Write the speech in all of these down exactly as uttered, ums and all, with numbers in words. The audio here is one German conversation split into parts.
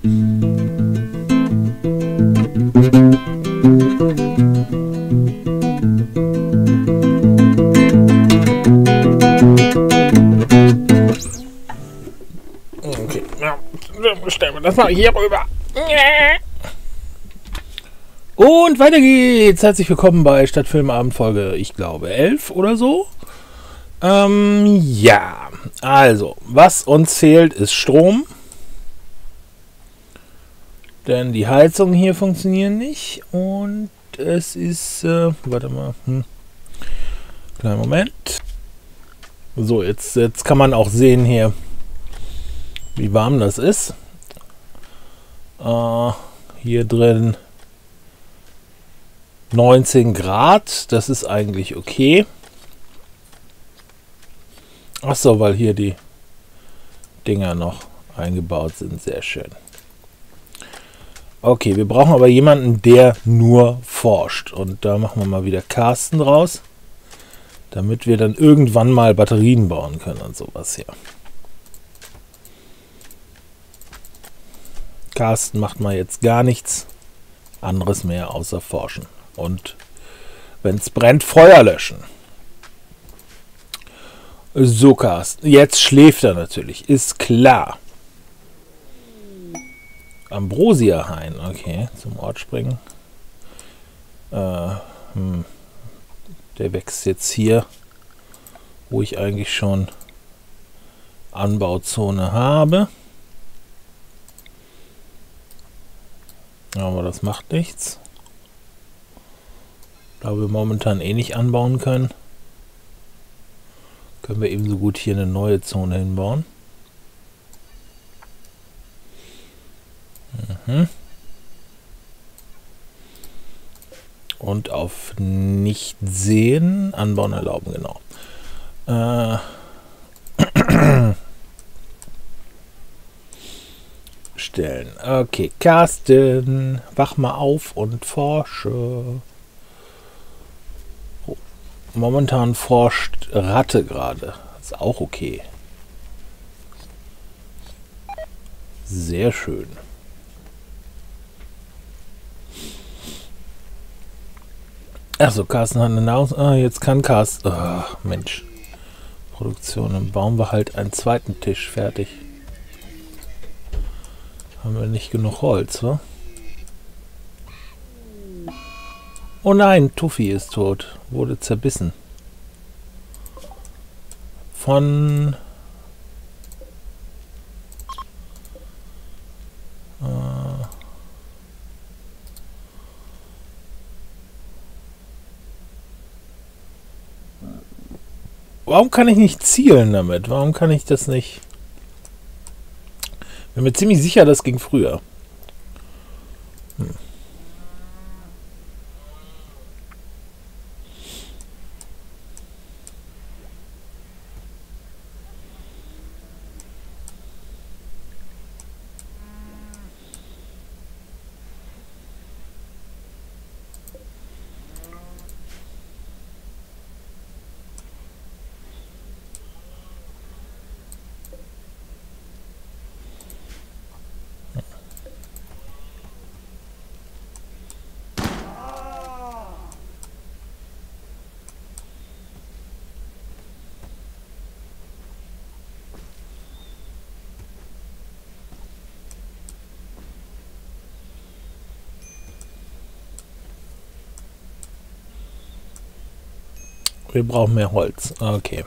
Okay, ja, stellen wir das mal hier rüber. Und weiter geht's. Herzlich willkommen bei Stadtfilmabend Folge, ich glaube, elf oder so. Ähm, ja, also, was uns fehlt, ist Strom. Denn die Heizungen hier funktionieren nicht. Und es ist, äh, warte mal, hm. Kleinen Moment. So, jetzt, jetzt kann man auch sehen hier, wie warm das ist. Äh, hier drin neunzehn Grad, das ist eigentlich okay. Achso, weil hier die Dinger noch eingebaut sind, sehr schön. Okay, wir brauchen aber jemanden, der nur forscht. Und da machen wir mal wieder Carsten draus, damit wir dann irgendwann mal Batterien bauen können und sowas hier. Carsten macht mal jetzt gar nichts anderes mehr außer forschen. Und wenn es brennt, Feuer löschen. So, Carsten. Jetzt schläft er natürlich. Ist klar. Ambrosia-Hain. Okay, zum Ort springen. Äh, hm. Der wächst jetzt hier, wo ich eigentlich schon Anbauzone habe. Aber das macht nichts. Da wir momentan eh nicht anbauen können, können wir ebenso gut hier eine neue Zone hinbauen. Mhm. Und auf nicht sehen, anbauen erlauben, genau. Äh. Stellen. Okay, Carsten, wach mal auf und forsche. Oh, momentan forscht Ratte gerade. Ist auch okay. Sehr schön. Achso, Carsten hat eine Nahrungs... Ah, jetzt kann Carsten... Oh, Mensch. Produktion. Dann bauen wir halt einen zweiten Tisch fertig. Haben wir nicht genug Holz, wa? Oh nein, Tuffy ist tot. Wurde zerbissen. Von... Äh, warum kann ich nicht zielen damit? Warum kann ich das nicht... Bin mir ziemlich sicher, das ging früher. Hm. Wir brauchen mehr Holz. Okay.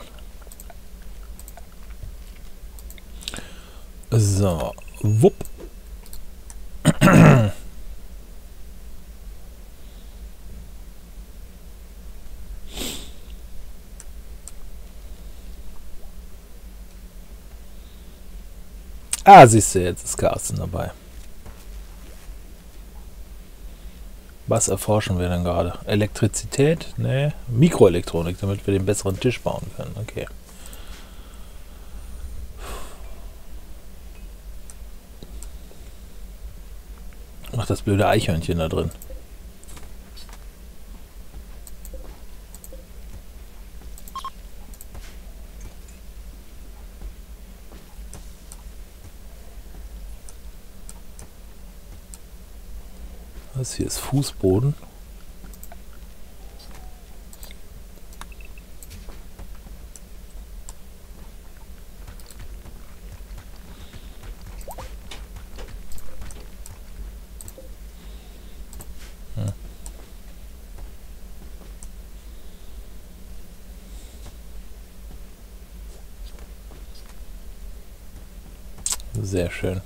So. Wupp. Ah, siehst du, jetzt ist Carsten dabei. Was erforschen wir denn gerade? Elektrizität? Ne. Mikroelektronik, damit wir den besseren Tisch bauen können. Okay. Ach, das blöde Eichhörnchen da drin. Das hier ist Fußboden. Hm. Sehr schön.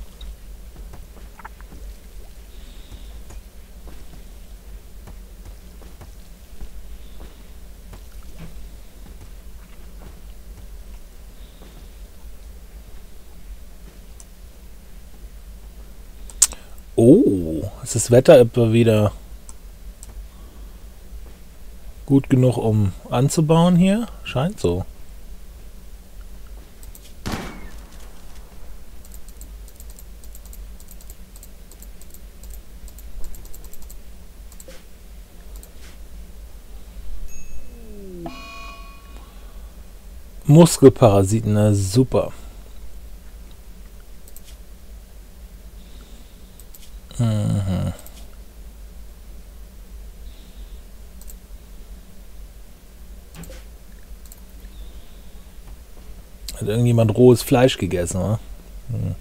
Oh, ist das Wetter etwa wieder gut genug, um anzubauen hier? Scheint so. Muskelparasiten, na super. Mhm. Hat irgendjemand rohes Fleisch gegessen, oder? Hm.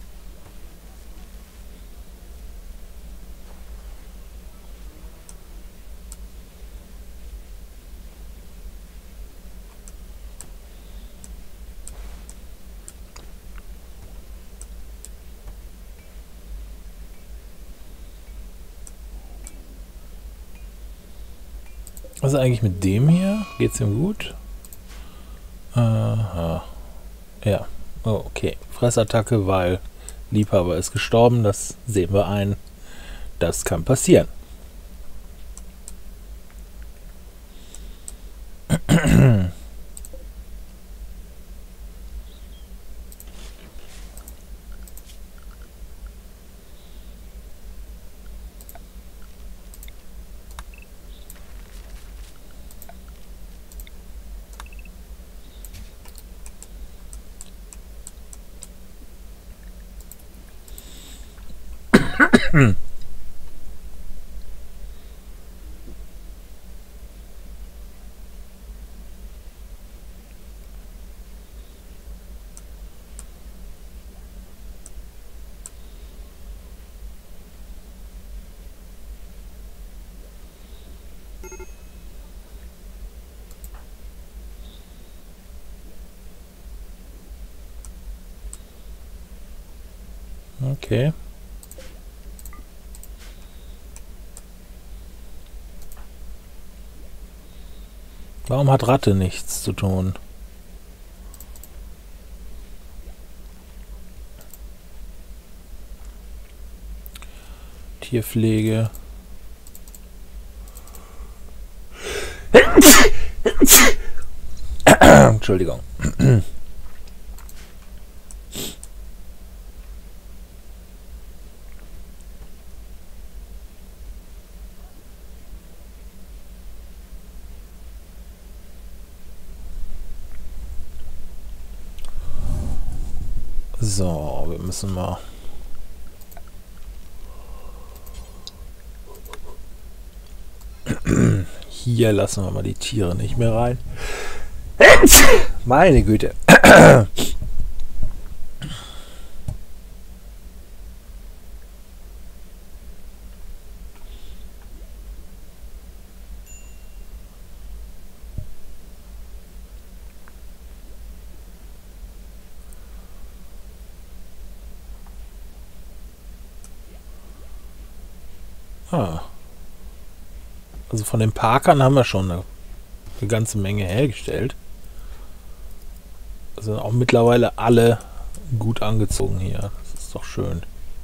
Was ist eigentlich mit dem hier? Geht's ihm gut? Aha. Ja. Oh, okay. Fressattacke, weil Liebhaber ist gestorben. Das sehen wir ein. Das kann passieren. Hm. Okay. Warum hat Ratte nichts zu tun? Tierpflege. Entschuldigung. So, wir müssen mal... Hier lassen wir mal die Tiere nicht mehr rein. Meine Güte. Ah. Also von den Parkern haben wir schon eine, eine ganze Menge hergestellt. Sind auch mittlerweile alle gut angezogen hier. Das ist doch schön.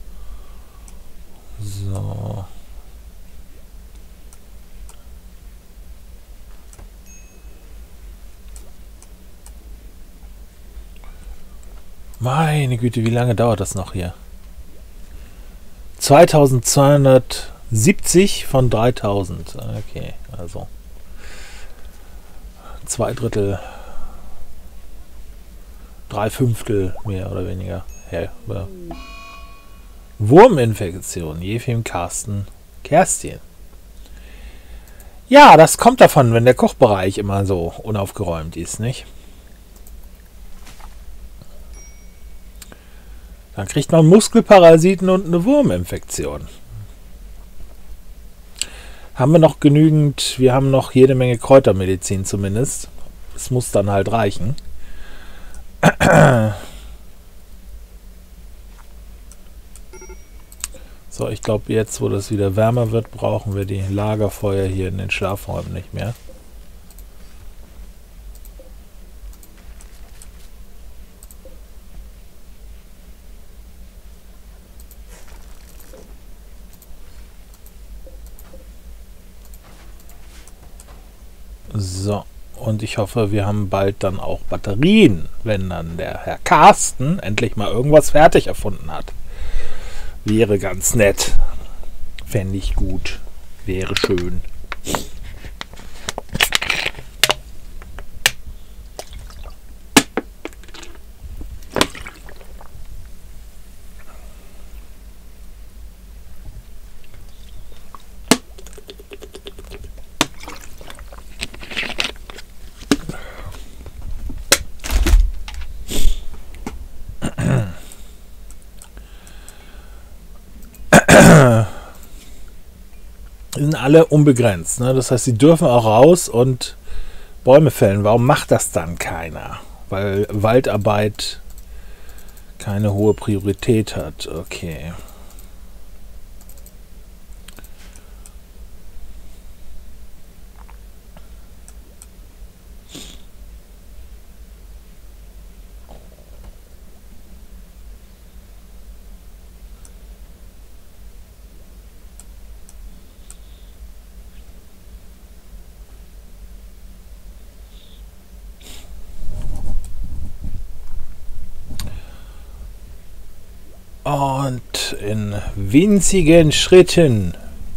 So. Meine Güte, wie lange dauert das noch hier? zweitausendzweihundertsiebzig von dreitausend. Okay, also zwei Drittel, drei Fünftel mehr oder weniger. Ja, Wurminfektion, Jefim Carsten Kerstin. Ja, das kommt davon, wenn der Kochbereich immer so unaufgeräumt ist, nicht? Dann kriegt man Muskelparasiten und eine Wurminfektion. Haben wir noch genügend, wir haben noch jede Menge Kräutermedizin zumindest. Es muss dann halt reichen. So, ich glaube jetzt, wo das wieder wärmer wird, brauchen wir die Lagerfeuer hier in den Schlafräumen nicht mehr. So, und ich hoffe, wir haben bald dann auch Batterien, wenn dann der Herr Carsten endlich mal irgendwas fertig erfunden hat. Wäre ganz nett. Fände ich gut. Wäre schön. Sind alle unbegrenzt. Ne? Das heißt, sie dürfen auch raus und Bäume fällen. Warum macht das dann keiner? Weil Waldarbeit keine hohe Priorität hat. Okay. Und in winzigen Schritten,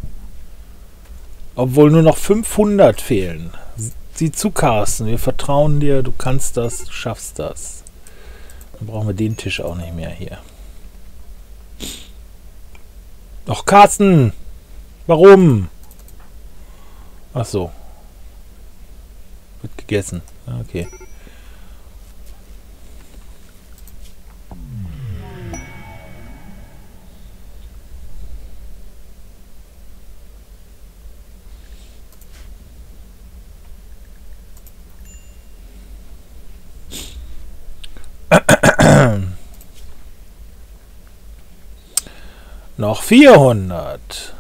obwohl nur noch fünfhundert fehlen. Sieh zu, Carsten, wir vertrauen dir, du kannst das, du schaffst das. Dann brauchen wir den Tisch auch nicht mehr hier. Ach, Carsten, warum? Ach so. Wird gegessen. Okay. Noch vierhundert.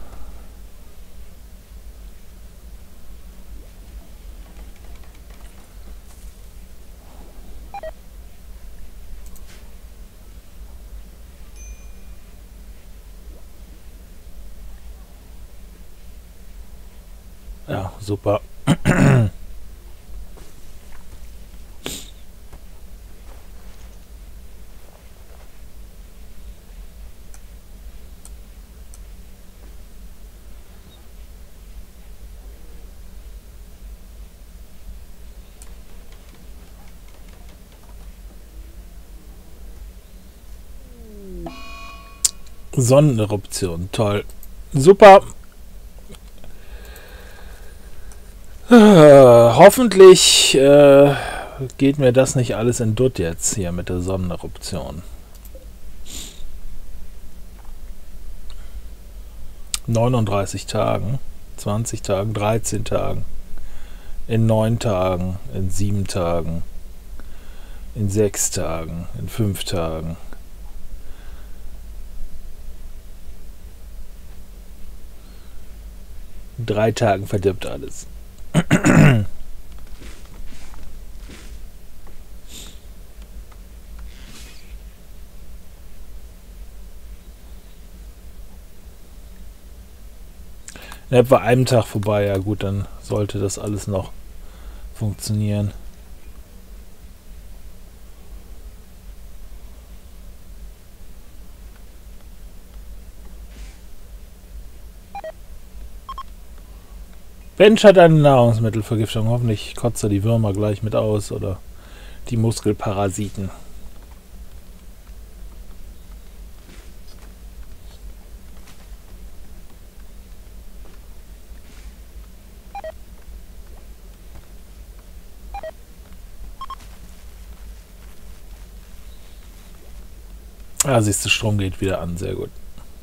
Ja, super. Sonneneruption, toll. Super. Äh, hoffentlich äh, geht mir das nicht alles in Dutt jetzt hier mit der Sonneneruption. neununddreißig Tagen, zwanzig Tagen, dreizehn Tagen, in neun Tagen, in sieben Tagen, in sechs Tagen, in fünf Tagen. In drei Tagen verdirbt alles. In etwa einem Tag vorbei, ja gut, dann sollte das alles noch funktionieren. Bench hat eine Nahrungsmittelvergiftung. Hoffentlich kotzt er die Würmer gleich mit aus oder die Muskelparasiten. Ah, siehst du, Strom geht wieder an. Sehr gut.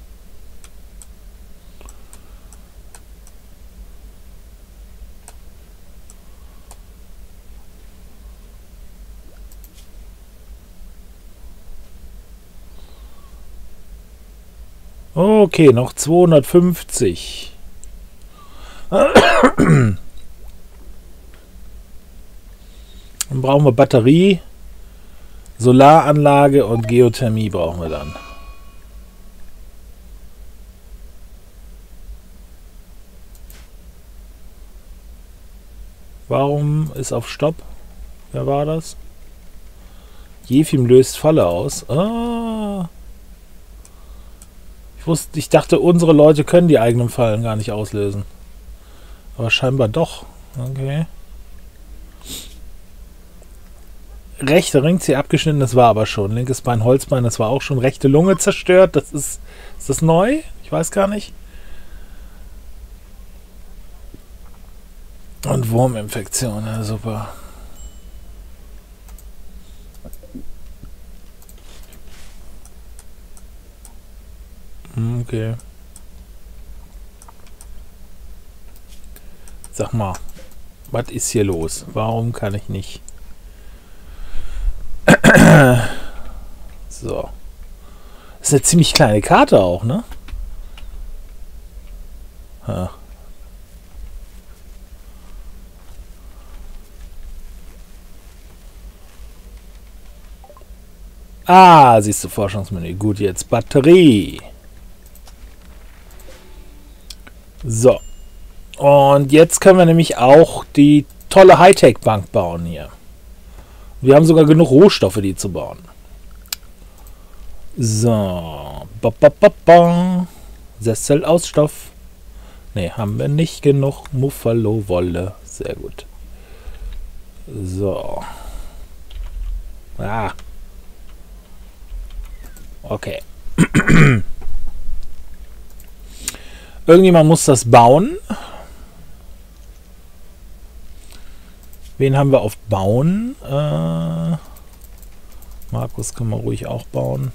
Okay, noch zweihundertfünfzig. Dann brauchen wir Batterie, Solaranlage und Geothermie brauchen wir dann. Warum ist auf Stopp? Wer war das? Jefim löst Falle aus. Ah. Ich wusste, ich dachte, unsere Leute können die eigenen Fallen gar nicht auslösen. Aber scheinbar doch. Okay. Rechte Ringzeh abgeschnitten, das war aber schon. Linkes Bein, Holzbein, das war auch schon. Rechte Lunge zerstört, das ist... Ist das neu? Ich weiß gar nicht. Und Wurminfektion, ja super. Okay. Sag mal, was ist hier los? Warum kann ich nicht? So. Das ist eine ziemlich kleine Karte auch, ne? Ja. Ah, siehst du, Forschungsmenü. Gut, jetzt Batterie. So. Und jetzt können wir nämlich auch die tolle Hightech-Bank bauen hier. Wir haben sogar genug Rohstoffe, die zu bauen. So. Ba, ba, ba, ba. Sessel aus Stoff. Ne, haben wir nicht genug. Muffalo-Wolle. Sehr gut. So. Ah. Okay. Irgendjemand muss das bauen. Wen haben wir auf Bauen? Äh, Markus kann man ruhig auch bauen.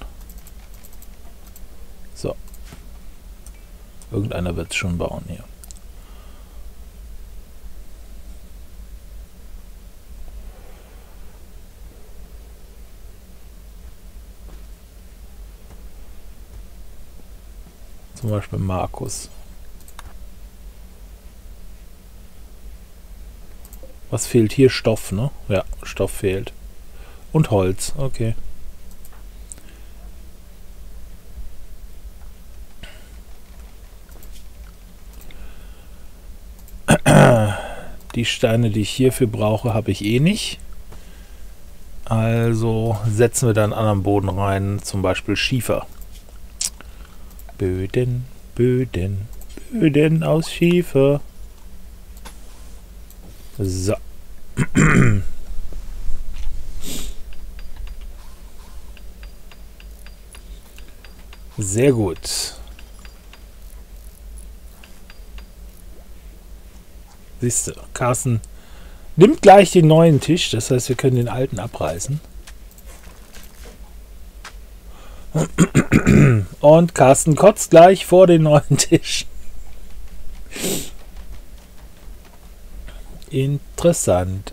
So. Irgendeiner wird es schon bauen hier. Zum Beispiel Markus. Was fehlt hier? Stoff, ne? Ja, Stoff fehlt. Und Holz, okay. Die Steine, die ich hierfür brauche, habe ich eh nicht. Also setzen wir da einen anderen Boden rein, zum Beispiel Schiefer. Böden, Böden, Böden aus Schiefer. So. Sehr gut. Siehst du, Carsten nimmt gleich den neuen Tisch, das heißt, wir können den alten abreißen. Und Carsten kotzt gleich vor den neuen Tisch. Interessant.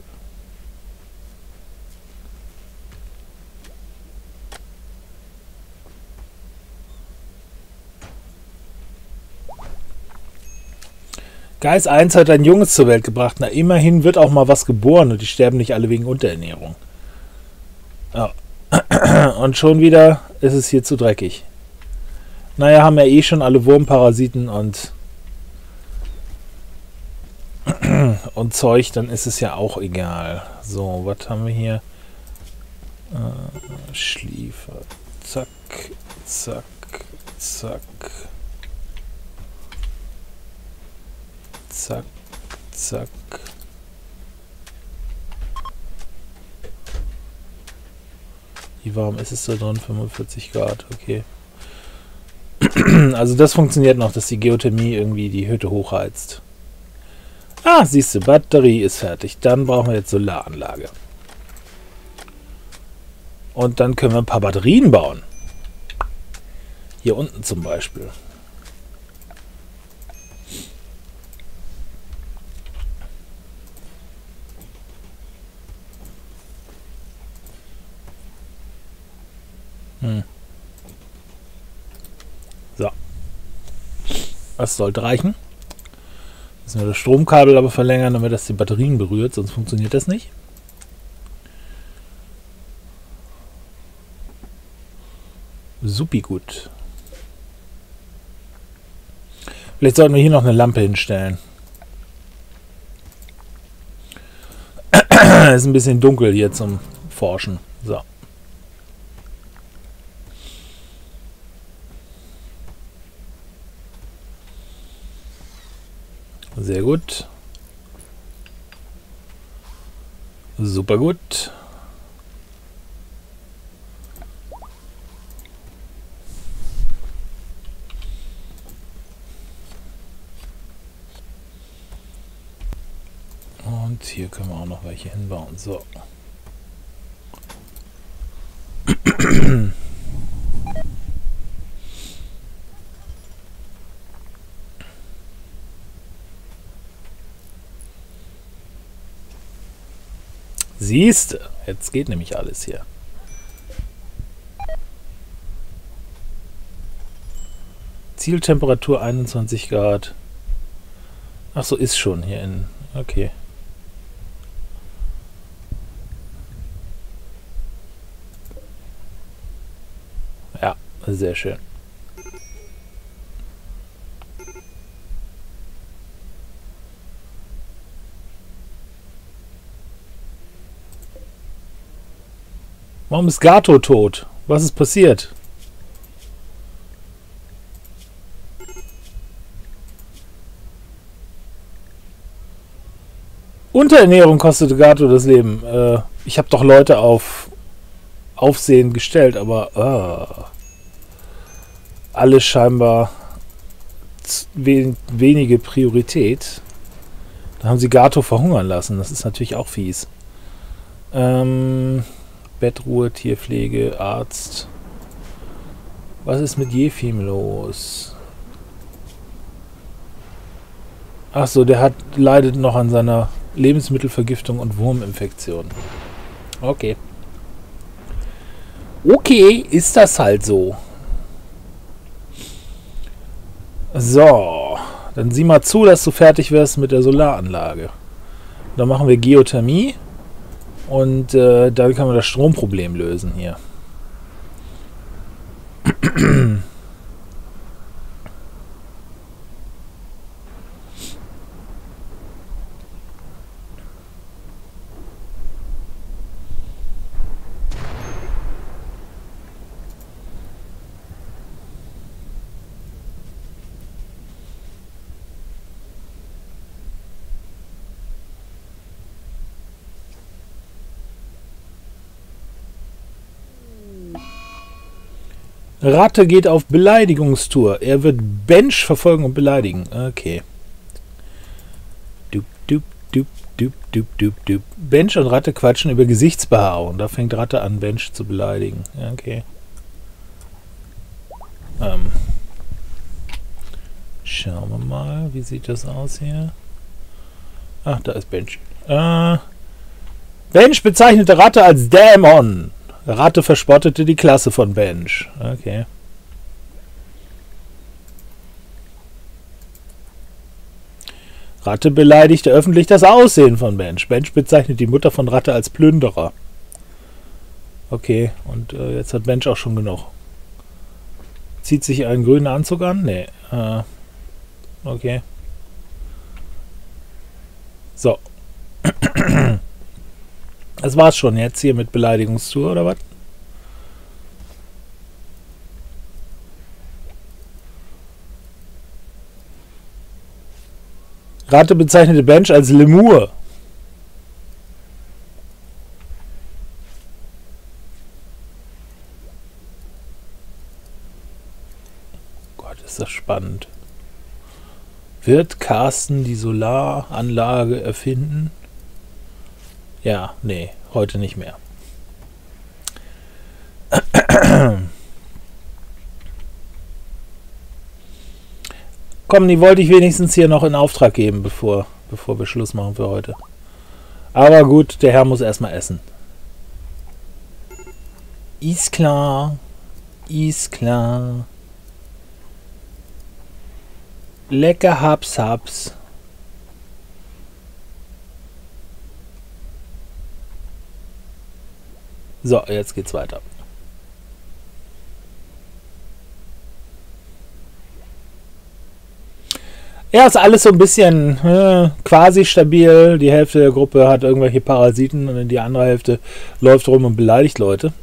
Geist eins hat ein Junges zur Welt gebracht. Na, immerhin wird auch mal was geboren und die sterben nicht alle wegen Unterernährung. Ja. Und schon wieder ist es hier zu dreckig. Naja, haben ja eh schon alle Wurmparasiten und und Zeug, dann ist es ja auch egal. So, was haben wir hier? Äh, Schliefer. Zack, zack, zack. Zack, zack. Wie warm ist es da drin? fünfundvierzig Grad, okay. Also das funktioniert noch, dass die Geothermie irgendwie die Hütte hochheizt. Ah, siehst du, Batterie ist fertig. Dann brauchen wir jetzt Solaranlage. Und dann können wir ein paar Batterien bauen. Hier unten zum Beispiel. Hm. So. Das sollte reichen. Müssen wir das Stromkabel aber verlängern, damit das die Batterien berührt, sonst funktioniert das nicht. Supi gut. Vielleicht sollten wir hier noch eine Lampe hinstellen. Ist ein bisschen dunkel hier zum Forschen. So. Sehr gut. Super gut. Und hier können wir auch noch welche hinbauen. So. Siehst du, jetzt geht nämlich alles hier. Zieltemperatur einundzwanzig Grad. Ach so, ist schon hier in. Okay. Ja, sehr schön. Warum ist Gato tot? Was ist passiert? Unterernährung kostete Gato das Leben. Äh, ich habe doch Leute auf Aufsehen gestellt, aber uh, alles scheinbar wen, wenige Priorität. Da haben sie Gato verhungern lassen. Das ist natürlich auch fies. Ähm... Bettruhe, Tierpflege, Arzt. Was ist mit Jefim los? Ach so, der hat leidet noch an seiner Lebensmittelvergiftung und Wurminfektion. Okay. Okay, ist das halt so. So, dann sieh mal zu, dass du fertig wirst mit der Solaranlage. Dann machen wir Geothermie. Und äh, da kann man das Stromproblem lösen hier. Ratte geht auf Beleidigungstour. Er wird Bench verfolgen und beleidigen. Okay. Dup, dup, dup, dup, dup, dup, dup. Bench und Ratte quatschen über Gesichtsbehaarung. Da fängt Ratte an, Bench zu beleidigen. Okay. Ähm. Schauen wir mal, wie sieht das aus hier? Ach, da ist Bench. Äh, Bench bezeichnete Ratte als Dämon. Ratte verspottete die Klasse von Bench. Okay. Ratte beleidigte öffentlich das Aussehen von Bench. Bench bezeichnet die Mutter von Ratte als Plünderer. Okay, und äh, jetzt hat Bench auch schon genug. Zieht sich einen grünen Anzug an? Nee. Äh, okay. So. Das war's schon jetzt hier mit Beleidigungstour, oder was? Ratte bezeichnete Bench als Lemur. Gott, ist das spannend. Wird Carsten die Solaranlage erfinden? Ja, nee, heute nicht mehr. Komm, die wollte ich wenigstens hier noch in Auftrag geben, bevor, bevor wir Schluss machen für heute. Aber gut, der Herr muss erstmal essen. Ist klar. Ist klar. Lecker Haps Haps. So, jetzt geht's weiter. Ja, ist alles so ein bisschen äh, quasi stabil. Die Hälfte der Gruppe hat irgendwelche Parasiten und die andere Hälfte läuft rum und beleidigt Leute.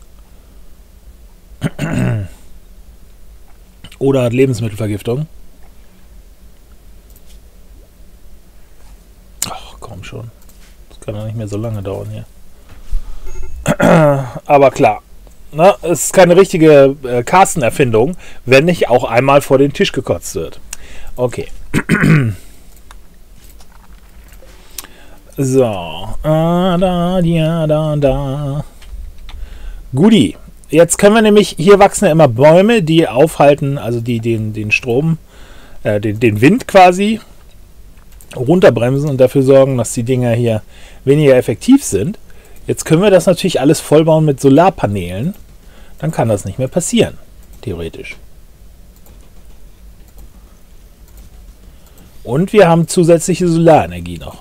Oder hat Lebensmittelvergiftung. Ach, komm schon. Das kann doch nicht mehr so lange dauern hier. Aber klar, ne, es ist keine richtige äh, Carsten-Erfindung, wenn nicht auch einmal vor den Tisch gekotzt wird. Okay. So. Ah, da, ja, da, da. Guti. Jetzt können wir nämlich, hier wachsen ja immer Bäume, die aufhalten, also die den, den Strom, äh, den, den Wind quasi runterbremsen und dafür sorgen, dass die Dinger hier weniger effektiv sind. Jetzt können wir das natürlich alles vollbauen mit Solarpanelen. Dann kann das nicht mehr passieren, theoretisch. Und wir haben zusätzliche Solarenergie noch.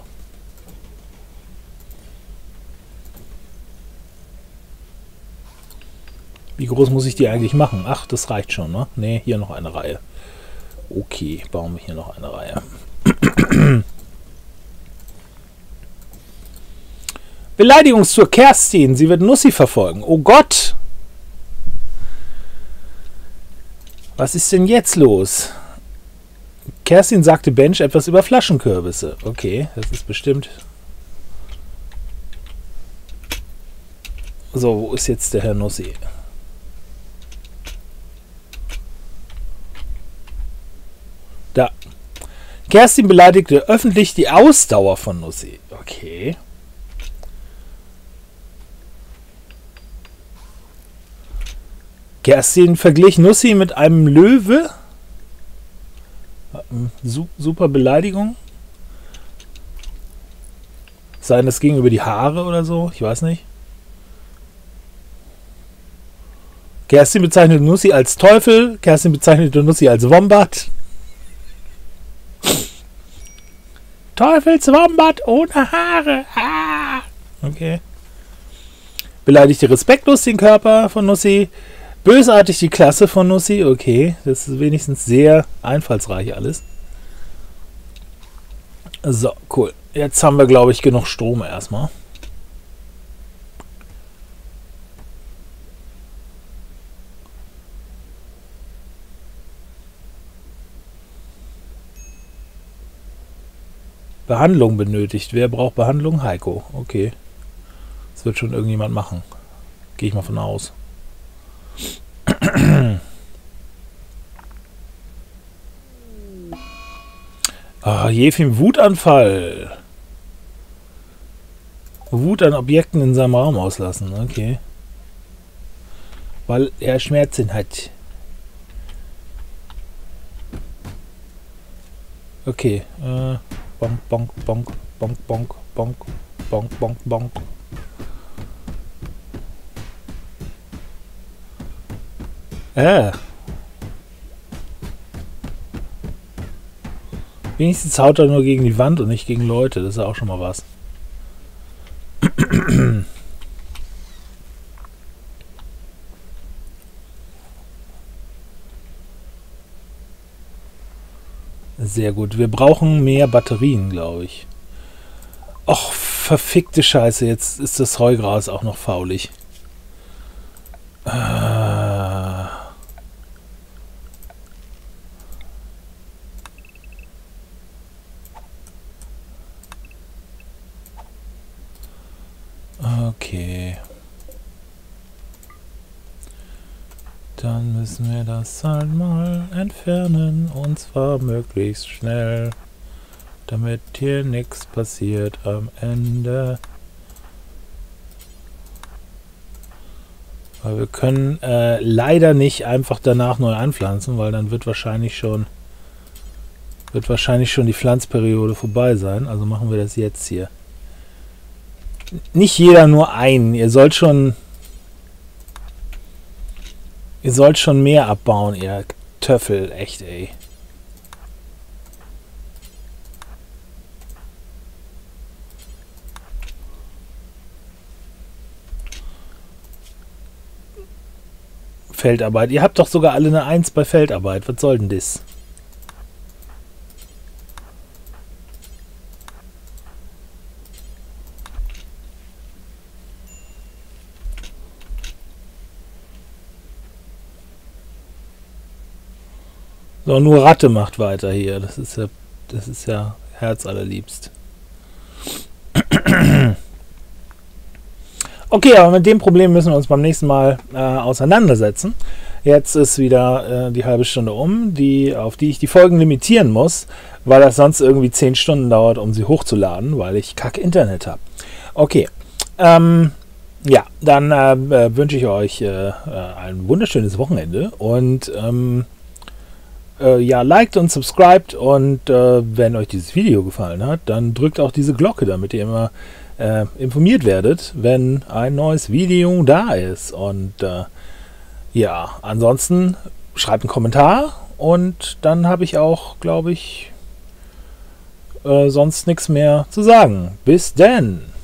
Wie groß muss ich die eigentlich machen? Ach, das reicht schon, ne? Ne, hier noch eine Reihe. Okay, bauen wir hier noch eine Reihe. Beleidigungstour Kerstin. Sie wird Nussi verfolgen. Oh Gott! Was ist denn jetzt los? Kerstin sagte Bench etwas über Flaschenkürbisse. Okay, das ist bestimmt... So, wo ist jetzt der Herr Nussi? Da. Kerstin beleidigte öffentlich die Ausdauer von Nussi. Okay. Kerstin verglich Nussi mit einem Löwe. Super Beleidigung. Sein, das ging über die Haare oder so. Ich weiß nicht. Kerstin bezeichnete Nussi als Teufel. Kerstin bezeichnete Nussi als Wombat. Teufelswombat ohne Haare. Ah. Okay. Beleidigte respektlos den Körper von Nussi. Bösartig die Klasse von Nussi. Okay, das ist wenigstens sehr einfallsreich alles. So, cool. Jetzt haben wir, glaube ich, genug Strom erstmal. Behandlung benötigt. Wer braucht Behandlung? Heiko. Okay. Das wird schon irgendjemand machen. Gehe ich mal von aus. Ah, Jefim Wutanfall. Wut an Objekten in seinem Raum auslassen. Okay. Weil er Schmerzen hat. Okay. Äh, bonk, bonk, bonk, bonk, bonk, bonk, bonk, bonk, bonk. Äh. Wenigstens haut er nur gegen die Wand und nicht gegen Leute. Das ist ja auch schon mal was. Sehr gut. Wir brauchen mehr Batterien, glaube ich. Och, verfickte Scheiße. Jetzt ist das Heugras auch noch faulig. Äh. Okay. Dann müssen wir das halt mal entfernen. Und zwar möglichst schnell. Damit hier nichts passiert am Ende. Weil wir können äh, leider nicht einfach danach neu anpflanzen, weil dann wird wahrscheinlich schon Wird wahrscheinlich schon die Pflanzperiode vorbei sein, also machen wir das jetzt hier. Nicht jeder nur einen, ihr sollt schon ihr sollt schon mehr abbauen, ihr Töffel, echt ey. Feldarbeit. Ihr habt doch sogar alle eine eins bei Feldarbeit. Was soll denn das? So, nur Ratte macht weiter hier. Das ist ja, das ist ja herzallerliebst. Okay, aber mit dem Problem müssen wir uns beim nächsten Mal äh, auseinandersetzen. Jetzt ist wieder äh, die halbe Stunde um, die, auf die ich die Folgen limitieren muss, weil das sonst irgendwie zehn Stunden dauert, um sie hochzuladen, weil ich kack Internet habe. Okay, ähm, ja, dann äh, wünsche ich euch äh, ein wunderschönes Wochenende und ähm, äh, ja, liked und subscribed und äh, wenn euch dieses Video gefallen hat, dann drückt auch diese Glocke, damit ihr immer Äh, informiert werdet, wenn ein neues Video da ist. Und äh, ja, ansonsten schreibt einen Kommentar und dann habe ich auch, glaube ich, äh, sonst nichts mehr zu sagen. Bis denn!